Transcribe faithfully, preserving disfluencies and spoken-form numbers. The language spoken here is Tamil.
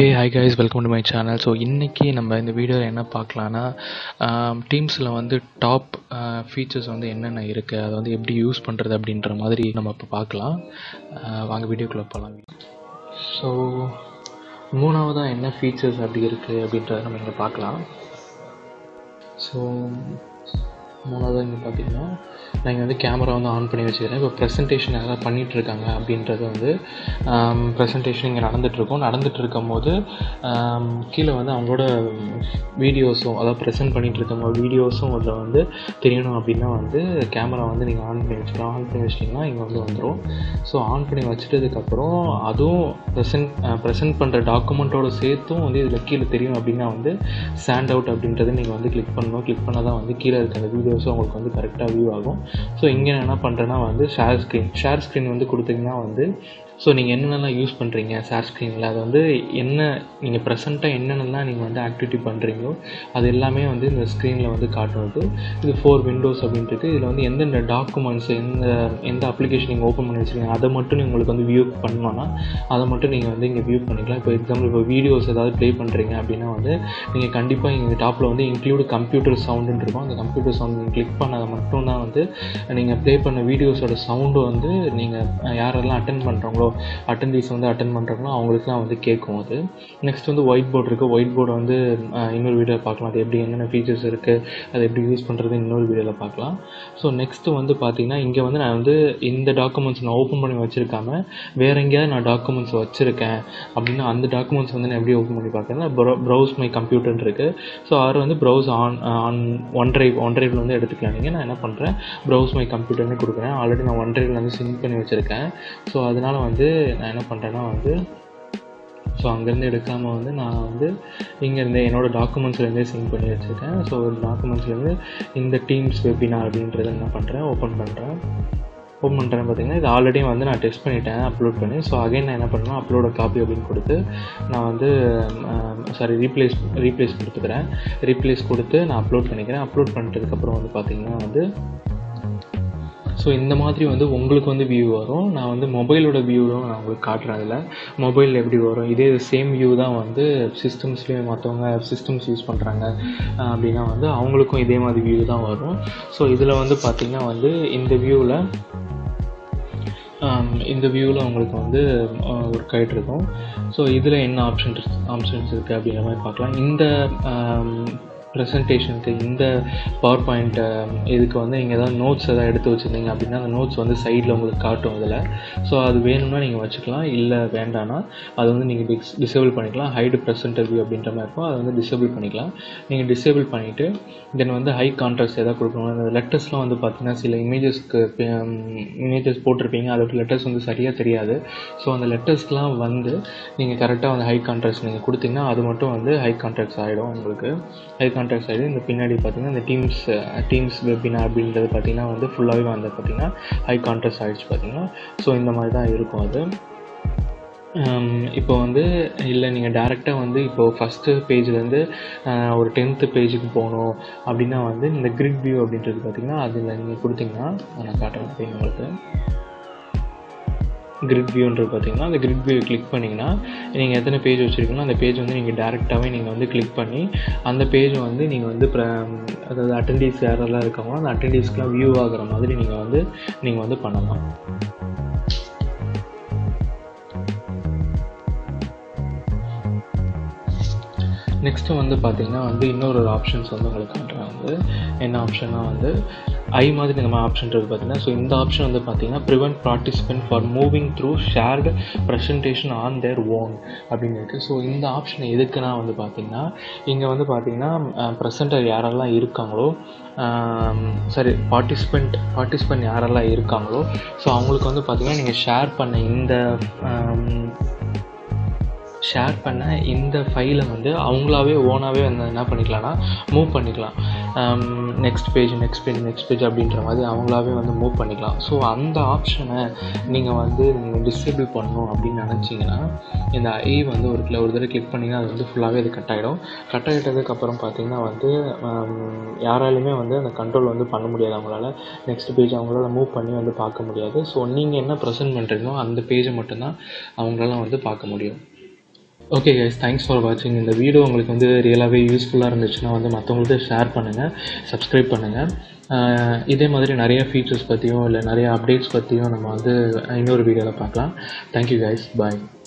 Hey hi guys, welcome to my channel. So இன்றைக்கி நம்ம இந்த வீடியோவில் என்ன பார்க்கலான்னா, டீம்ஸில் வந்து டாப் ஃபீச்சர்ஸ் வந்து என்னென்ன இருக்குது, அதை வந்து எப்படி யூஸ் பண்ணுறது அப்படின்ற மாதிரி நம்ம இப்போ பார்க்கலாம். வாங்க வீடியோக்குள்ளே போகலாம். ஸோ மூணாவதாக என்ன ஃபீச்சர்ஸ் அப்படி இருக்குது அப்படின்றத நம்ம இங்கே பார்க்கலாம். ஸோ மூணாவதாக இங்கே பார்த்தீங்கன்னா, நான் இங்கே வந்து கேமரா வந்து ஆன் பண்ணி வச்சுக்கிறேன். இப்போ ப்ரெசன்டேஷன் யாராவது பண்ணிகிட்ருக்காங்க அப்படின்றது வந்து ப்ரெசன்டேஷன் இங்கே நடந்துகிட்ருக்கோம். நடந்துகிட்டு இருக்கும் போது கீழே வந்து அவங்களோட வீடியோஸும், அதாவது ப்ரெசென்ட் பண்ணிகிட்டு இருக்கும் போது வீடியோஸும் அதில் வந்து தெரியணும் அப்படின்னா வந்து கேமரா வந்து நீங்கள் ஆன் பண்ணி வச்சுக்கலாம். ஆன் பண்ணி வச்சிட்டிங்கன்னா இங்கே வந்து வந்துடும். ஸோ ஆன் பண்ணி வச்சுட்டதுக்கப்புறம் அதுவும் ப்ரெசென்ட் ப்ரெசென்ட் பண்ணுற டாக்குமெண்ட்டோடு சேர்த்தும் வந்து இதில் கீழே தெரியும் அப்படின்னா வந்து ஸ்டாண்ட் அவுட் அப்படின்றத நீங்கள் வந்து கிளிக் பண்ணணும். கிளிக் பண்ணால் தான் வந்து கீழே இருக்க அந்த வீடியோஸும் உங்களுக்கு வந்து கரெக்டாக வியூ ஆகும். ஸோ இங்கே நான் என்ன பண்ணுறேன்னா வந்து ஷேர் ஸ்க்ரீன் ஷேர் ஸ்க்ரீன் வந்து கொடுத்தீங்கன்னா வந்து ஸோ நீங்கள் என்னென்னலாம் யூஸ் பண்ணுறீங்க ஷேர் ஸ்க்ரீனில், அது வந்து என்ன நீங்கள் ப்ரெசென்ட்டாக என்னென்னலாம் நீங்கள் வந்து ஆக்டிவிட்டி பண்ணுறீங்களோ அது எல்லாமே வந்து இந்த ஸ்க்ரீனில் வந்து காட்டுவது. இது ஃபோர் விண்டோஸ் அப்படின்ட்டு இதில் வந்து எந்தெந்த டாக்குமெண்ட்ஸ், எந்த எந்த அப்ளிகேஷன் நீங்கள் ஓப்பன் பண்ணி வச்சுருக்கீங்க அதை மட்டும் நீங்கள் உங்களுக்கு வந்து வியூ பண்ணணும்னா அதை மட்டும் நீங்கள் வந்து இங்கே வியூ பண்ணிக்கலாம். இப்போ எக்ஸாம்பிள் இப்போ வீடியோஸ் ஏதாவது ப்ளே பண்ணுறீங்க அப்படின்னா வந்து நீங்கள் கண்டிப்பாக இங்கே டாப்பில் வந்து இன்க்ளூட் கம்ப்யூட்டர் சவுண்டுன்னு இருக்கும். அந்த கம்ப்யூட்டர் சவுண்ட் நீங்கள் கிளிக் பண்ணால் மட்டும்தான் வந்து நீங்கள் ப்ளே பண்ண வீடியோஸோட சவுண்டு வந்து நீங்கள் யாரெல்லாம் அட்டென்ட் பண்ணுறாங்களோ அட்டெண்டீஸ் வந்து அட்டென்ட் பண்ணுறாங்களோ அவங்களுக்குலாம் வந்து கேட்கும். அது நெக்ஸ்ட் வந்து ஒயிட் போர்டு இருக்குது. ஒயிட் போர்டு வந்து இன்னொரு வீடியோவில் பார்க்கலாம். அது எப்படி என்னென்ன ஃபீச்சர்ஸ் இருக்குது, அதை எப்படி யூஸ் பண்ணுறது இன்னொரு வீடியோவில் பார்க்கலாம். ஸோ நெக்ஸ்ட்டு வந்து பார்த்திங்கன்னா, இங்கே வந்து நான் வந்து இந்த டாக்குமெண்ட்ஸ் நான் ஓப்பன் பண்ணி வச்சுருக்காம வேறு எங்கேயாவது நான் டாக்குமெண்ட்ஸ் வச்சுருக்கேன் அப்படின்னா அந்த டாக்குமெண்ட்ஸ் வந்து நான் எப்படி ஓப்பன் பண்ணி பார்க்குறேன்னா ப்ரௌ ப்ரௌஸ் மை கம்ப்யூட்டர்னு இருக்குது. ஸோ அதை வந்து browse on on one drive one ட்ரைவில் வந்து எடுத்துக்கலாம். நீங்கள் நான் என்ன பண்ணுறேன், ப்ரௌஸ் மை கம்ப்யூட்டர்னு கொடுக்குறேன். ஆல்ரெடி நான் ஒன் ட்ரைவில் வந்து சிங்க் பண்ணி வச்சுருக்கேன். ஸோ அதனால் வந்து நான் என்ன பண்ணுறேன்னா வந்து ஸோ அங்கேருந்து எடுக்காமல் வந்து நான் வந்து இங்கேருந்து என்னோடய டாக்குமெண்ட்ஸ்லேருந்தே சிங்க் பண்ணி வச்சுருக்கேன். ஸோ டாக்குமெண்ட்ஸ்லேருந்து இந்த டீம்ஸ் வெபினார் அப்படின்றத என்ன பண்ணுறேன், ஓப்பன் பண்ணுறேன். ஓப்பன் பண்ணுறேன் பார்த்தீங்கன்னா இது ஆல்ரெடி வந்து நான் டெஸ்ட் பண்ணிட்டேன் அப்லோட் பண்ணி. ஸோ அகைன் நான் என்ன பண்ணுறேன், அப்லோட காப்பி அப்படின்னு கொடுத்து நான் வந்து சாரி ரீப்ளேஸ் ரீப்ளேஸ் கொடுத்துக்கிறேன். ரீப்ளேஸ் கொடுத்து நான் அப்லோட் பண்ணிக்கிறேன். அப்லோட் பண்ணிட்டதுக்கப்புறம் வந்து பார்த்திங்கன்னா வந்து ஸோ இந்த மாதிரி வந்து உங்களுக்கு வந்து வியூ வரும். நான் வந்து மொபைலோட வியூவும் நான் உங்களுக்கு காட்டுறேன். அதில் மொபைலில் எப்படி வரும், இதே சேம் வியூ தான் வந்து சிஸ்டம்ஸ்லேயும் மற்றவங்க சிஸ்டம்ஸ் யூஸ் பண்ணுறாங்க அப்படின்னா வந்து அவங்களுக்கும் இதே மாதிரி வியூ தான் வரும். ஸோ இதில் வந்து பார்த்திங்கன்னா வந்து இந்த வியூவில் இந்த வியூவில் உங்களுக்கு வந்து ஒர்க் ஆகிட்டு இருக்கும். ஸோ இதில் என்ன ஆப்ஷன்ஸ் ஆப்ஷன்ஸ் இருக்குது அப்படிங்கிற மாதிரி பார்க்கலாம். இந்த ப்ரெசன்டேஷனுக்கு இந்த பவர் பாயிண்ட் இதுக்கு வந்து நீங்கள் எதாவது நோட்ஸ் எதாவது எடுத்து வச்சுருந்தீங்க அப்படின்னா அந்த நோட்ஸ் வந்து சைடில் உங்களுக்கு காட்டும் இதில். ஸோ அது வேணும்னா நீங்கள் வச்சுக்கலாம், இல்லை வேண்டாம்னா அது வந்து நீங்கள் டிஸ் டிசேபிள் பண்ணிக்கலாம். ஹைடு ப்ரெசென்டர் வியூ அப்படின்ற மாதிரி இருக்கும், அதை வந்து டிசேபிள் பண்ணிக்கலாம். நீங்கள் டிசேபிள் பண்ணிவிட்டு தென் வந்து ஹை கான்ட்ராஸ்ட் எதாவது கொடுக்கணும். அந்த லெட்டர்ஸ்லாம் வந்து பார்த்திங்கன்னா சில இமேஜஸ்க்கு இமேஜஸ் போட்டிருப்பீங்க, அதோட லெட்டர்ஸ் வந்து சரியாக தெரியாது. ஸோ அந்த லெட்டர்ஸ்லாம் வந்து நீங்கள் கரெக்டாக வந்து ஹை கான்ட்ராஸ்ட் நீங்கள் கொடுத்தீங்கன்னா அது மட்டும் வந்து ஹை கான்ட்ராஸ்ட் ஆகிடும். உங்களுக்கு ஹை கான்ட்ராக்ட் சைடு இந்த பின்னாடி பார்த்திங்கன்னா இந்த டீம்ஸ் டீம்ஸ் வெபினார் அப்படின்றது பார்த்திங்கன்னா வந்து ஃபுல்லாகவே வந்து பார்த்திங்கன்னா ஹை கான்ட்ராஸ்ட் ஆகிடுச்சு பார்த்திங்கன்னா. ஸோ இந்த மாதிரி தான் இருக்கும் அது. இப்போ வந்து இல்லை நீங்கள் டேரெக்டாக வந்து இப்போது ஃபஸ்ட்டு பேஜ்லேருந்து ஒரு டென்த்து பேஜுக்கு போகணும் அப்படின்னா வந்து இந்த கிரிட் வியூ அப்படின்றது பார்த்திங்கன்னா அதில் நீங்கள் கொடுத்தீங்கன்னா நான் காட்டுறேன் அப்படின்னு உங்களுக்கு. கிரிட் வியூன்றது பார்த்திங்கன்னா அந்த கிரிட் வியூ கிளிக் பண்ணிங்கன்னா நீங்கள் எத்தனை பேஜ் வச்சுருக்கீங்களோ அந்த பேஜ் வந்து நீங்கள் டேரெக்டாகவே நீங்கள் வந்து கிளிக் பண்ணி அந்த பேஜை வந்து நீங்கள் வந்து அதாவது அட்டெண்டீஸ் யாரெல்லாம் இருக்காங்களோ அந்த அட்டெண்டீஸ்க்கெலாம் வியூ ஆகிற மாதிரி நீங்கள் வந்து நீங்கள் வந்து பண்ணலாம். நெக்ஸ்ட்டு வந்து பார்த்திங்கன்னா வந்து இன்னொரு ஆப்ஷன்ஸ் வந்து உங்களுக்கு காட்டுறேன். வந்து என்ன ஆப்ஷன்னா வந்து ஐ மாதிரி இந்த மாதிரி ஆப்ஷன் இருக்குது பார்த்திங்கன்னா. ஸோ இந்த ஆப்ஷன் வந்து பார்த்திங்கன்னா prevent participant for moving through shared presentation on their own அப்படின்னு இருக்குது. ஸோ இந்த ஆப்ஷன் எதுக்குன்னா வந்து பார்த்திங்கன்னா இங்கே வந்து பார்த்திங்கன்னா ப்ரெசென்டர் யாரெல்லாம் இருக்காங்களோ சரி பார்ட்டிசிபெண்ட் பார்ட்டிசிபெண்ட் யாரெல்லாம் இருக்காங்களோ ஸோ அவங்களுக்கு வந்து பார்த்திங்கன்னா நீங்கள் ஷேர் பண்ண இந்த ஷேர் பண்ண இந்த ஃபைலை வந்து அவங்களாவே ஓனாகவே வந்து என்ன பண்ணிக்கலாம்னா மூவ் பண்ணிக்கலாம். Next page next page next page அப்படின்ற மாதிரி அவங்களாவே வந்து மூவ் பண்ணிக்கலாம். ஸோ அந்த ஆப்ஷனை நீங்கள் வந்து நீங்கள் டிசேபிள் பண்ணணும் அப்படின்னு நினச்சிங்கன்னா இந்த ஐ வந்து ஒரு ஒரு தடவை கிளிக் பண்ணிங்கன்னா அது வந்து ஃபுல்லாகவே அது கட் ஆகிடும். கட் ஆகிட்டதுக்கப்புறம் பார்த்திங்கன்னா வந்து யாராலையுமே வந்து அந்த கண்ட்ரோல் வந்து பண்ண முடியாது. அவங்களால நெக்ஸ்ட் பேஜ் அவங்களால மூவ் பண்ணி வந்து பார்க்க முடியாது. ஸோ நீங்கள் என்ன ப்ரெசென்ட் பண்ணுறீங்களோ அந்த பேஜை மட்டும்தான் அவங்களால வந்து பார்க்க முடியும். ஓகே கைஸ், தேங்க்ஸ் ஃபார் வாட்சிங். இந்த வீடியோ உங்களுக்கு வந்து ரியலாகவே யூஸ்ஃபுல்லாக இருந்துச்சுன்னா வந்து மற்றவங்கள்ட்ட ஷேர் பண்ணுங்கள், சப்ஸ்கிரைப் பண்ணுங்கள். இதே மாதிரி நிறைய ஃபீச்சர்ஸ் பற்றியும் இல்லை நிறைய அப்டேட்ஸ் பற்றியும் நம்ம வந்து இன்னொரு வீடியோவில் பார்க்கலாம். தேங்க்யூ கைஸ், பாய்.